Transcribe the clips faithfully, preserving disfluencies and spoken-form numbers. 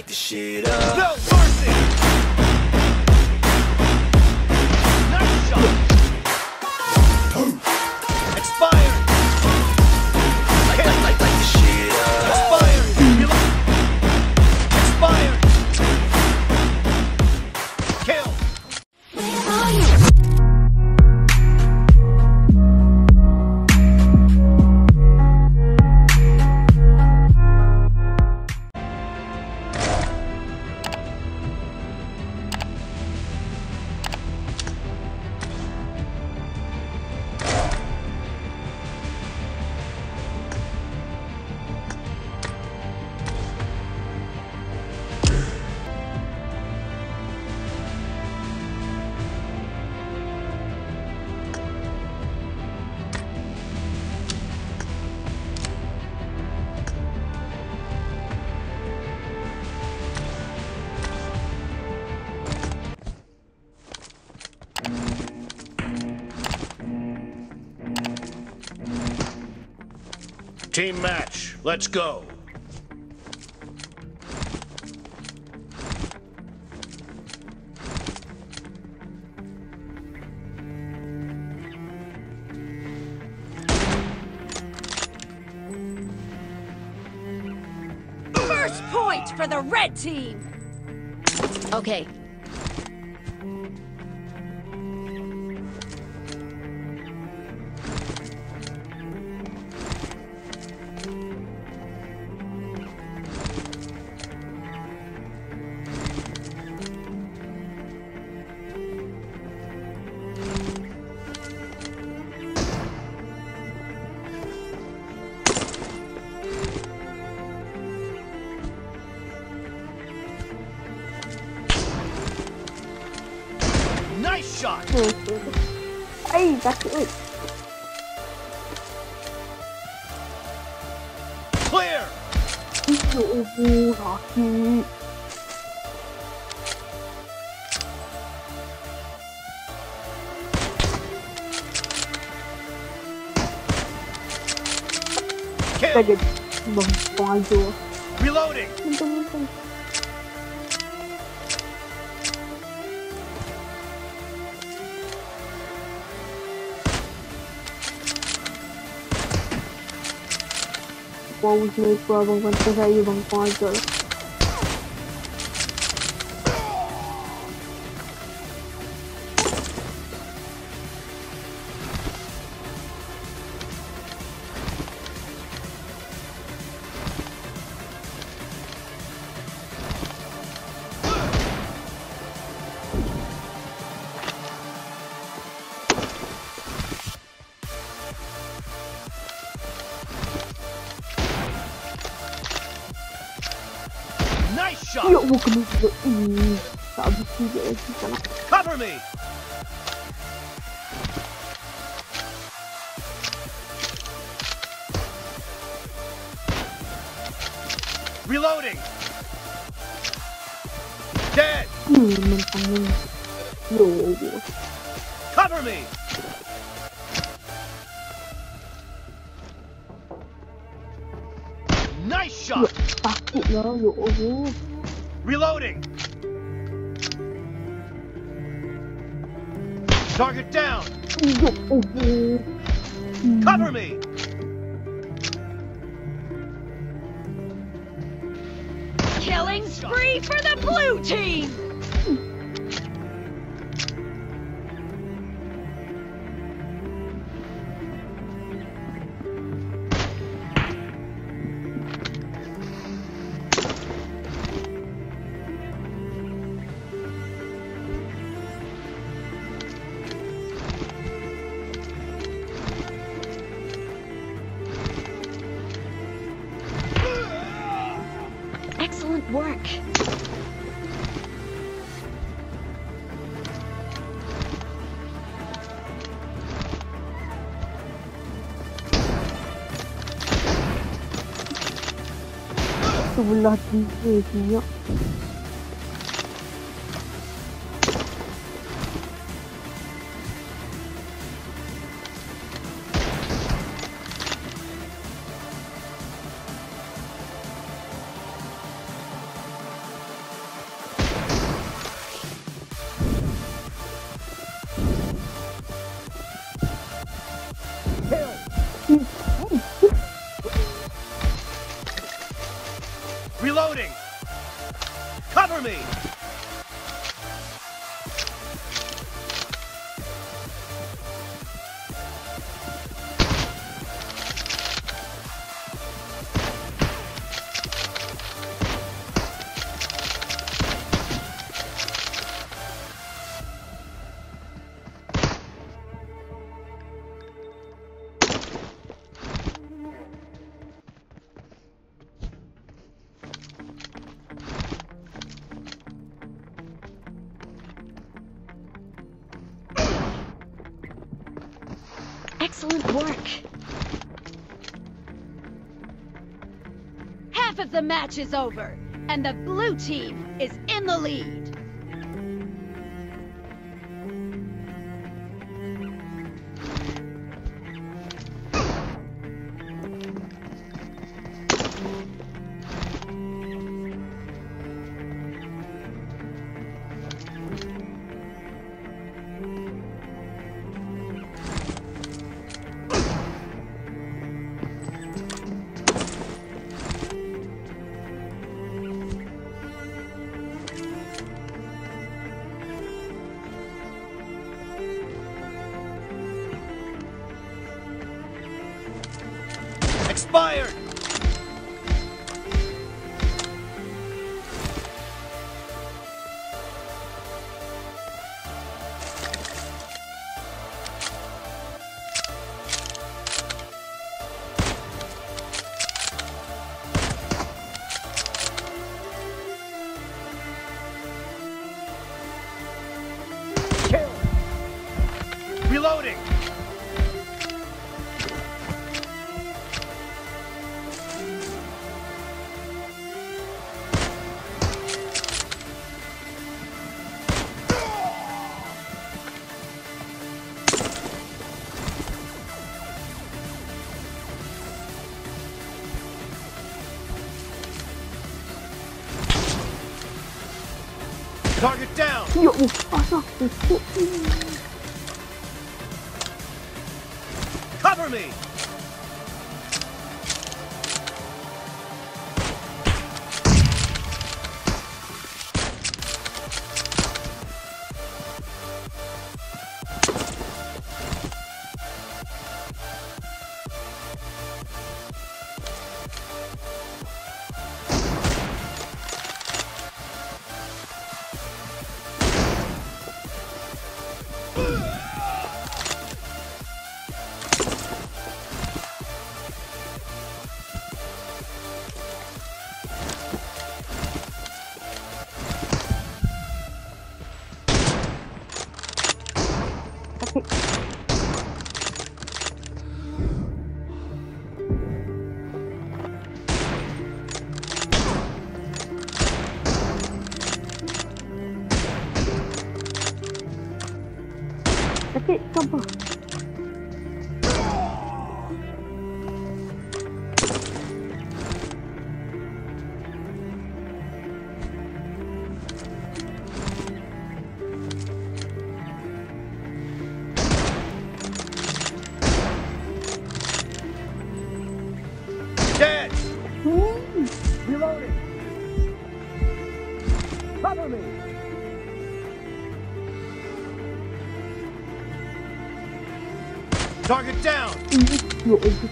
light the shit up. No mercy! Nice shot! Expired! Light, light, light, light the shit up. Expired! Expired! Kill! Team match, let's go. First point for the red team! Okay. Nice shot! Ay, that's it. Clear! Opo, Rocky. Kill! Agad. Bang, pangadyo. Reloading! Punta, punta. Pause na ito habang kanta sa ibang pangadyo. Nice shot! Yo, huwag ka nang ii. Sabi ko eh, ka na. Cover me! Reloading! Dead! Hmm, naman pang yun. Yo, Cover me! Nice shot! paki na, yo, yo. Reloading! Target down! Yo, yo. Cover me! Killing spree for the blue team! Excellent work. Sebelah tiga dia. Excellent work. Half of the match is over, and the blue team is in the lead. Expired! Kill! Reloading! Target down! Ya Allah, aku. Cover me! Tapi coba. Dead! Reloading! Cover me! Target down! Ya Allah.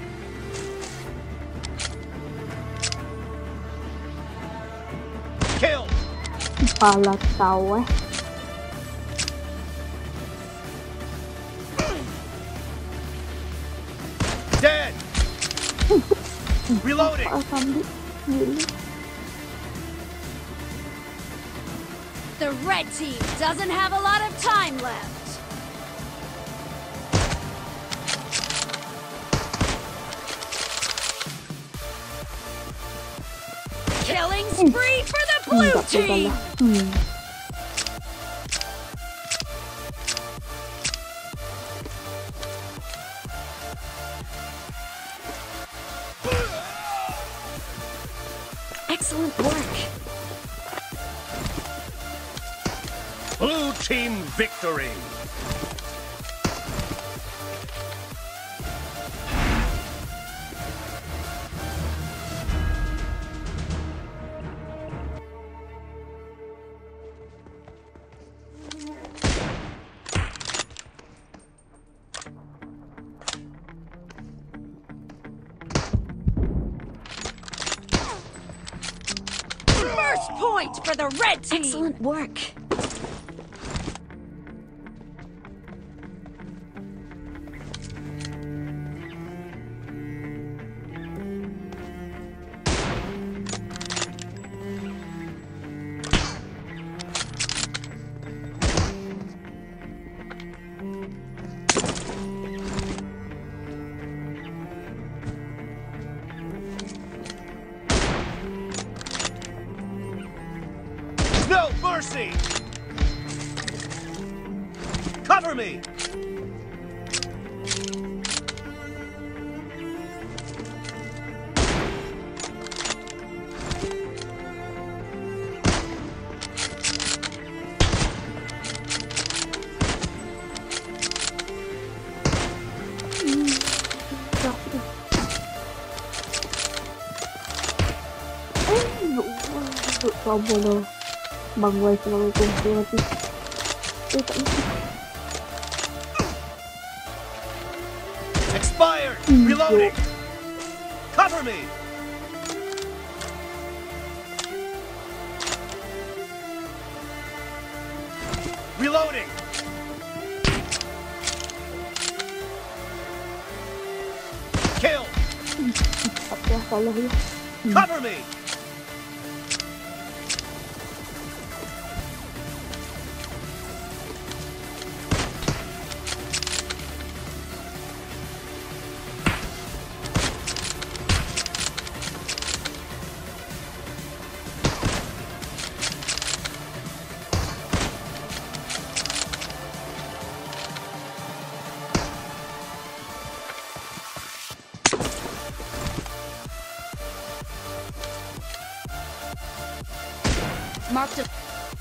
Kill! Kepala tahu eh. Dead! Reloading! Kepala sambil gini. The red team doesn't have a lot of time left. Killing spree for the blue Enggak team! lah. Hmm. Excellent work. Blue team victory. First point for the red team! Excellent work. Cover me! Trouble bằng quay cho cùng tôi đi tôi tận Expired! Reloading! Cover me! Reloading! Kill! tập ra khỏi lối Cover me! Marked a...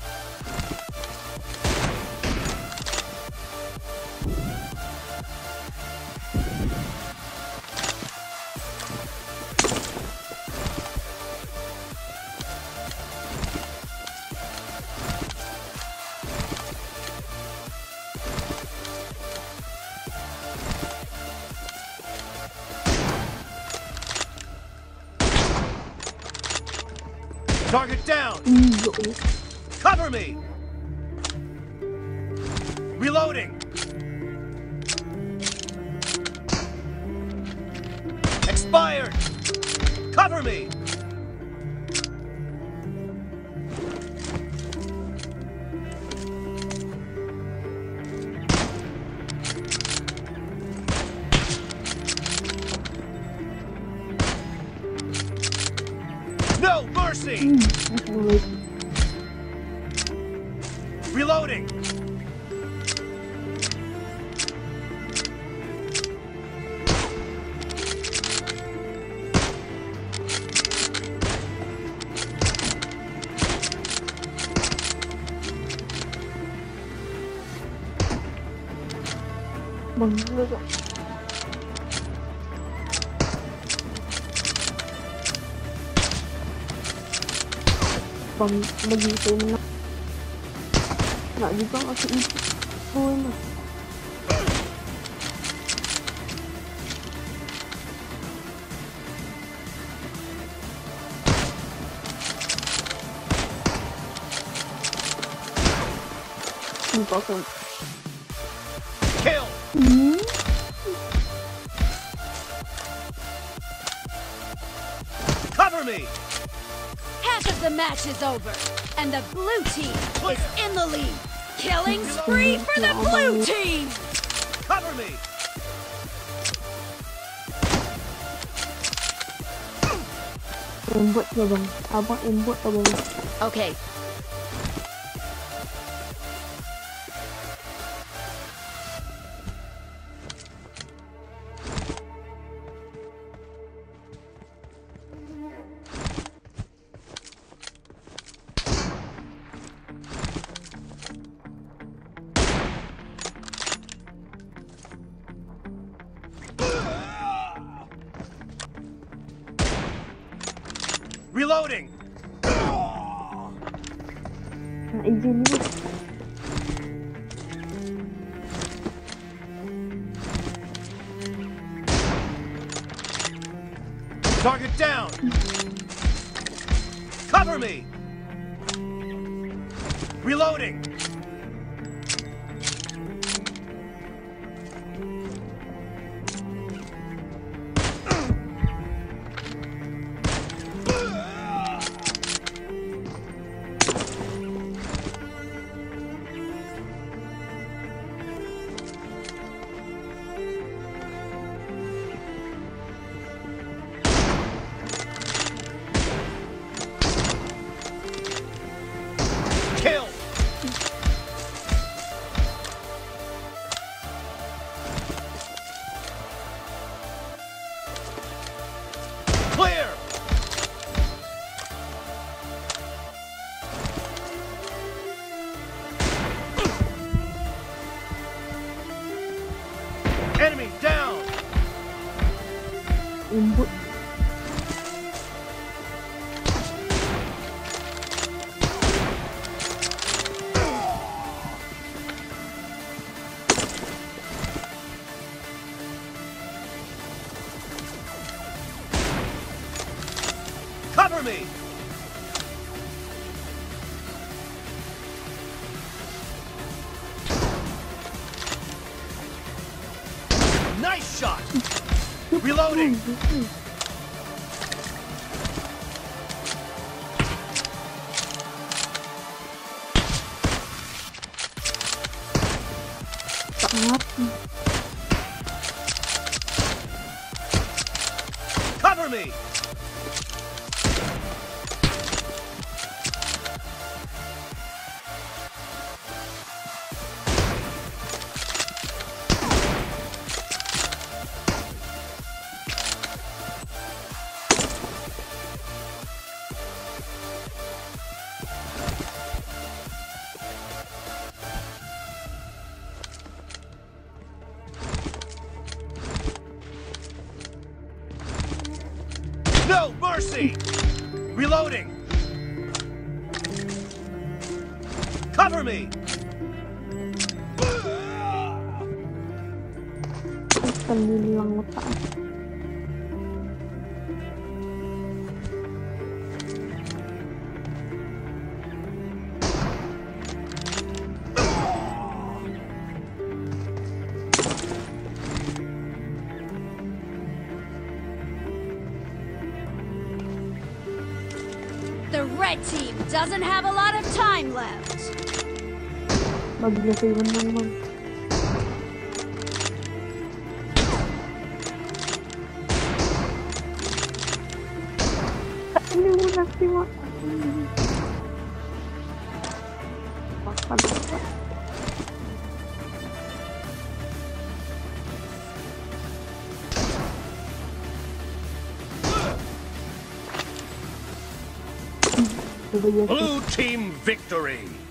Target down! dụ Cover me! Reloading! Expired! Cover me! No mercy! Reloading! bằng nước ạ bằng bằng gì từ nó lại đi con chị vui mà không có cần Kill! Cover me! Half of the match is over, and the blue team is in the lead. Killing spree for the blue team! Cover me! em vượt vào bằng à bọn em vượt vào bằng Okay. Reloading! lại duyên nữa Target down! Cover me! Reloading! Kill! Enemy down! Umbut. Cover me! Nice shot! Reloading! Tak mati. Cover me! No mercy! Reloading! Cover me! Kali lang letak. The red team doesn't have a lot of time left. Bagi kayo menang, Bang. Ini udah sih, Mak. Makan apa? Blue team victory!